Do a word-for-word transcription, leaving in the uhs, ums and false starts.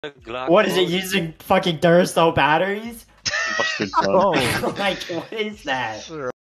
What is it, using fucking Duracell batteries? Busted Oh, like, what is that?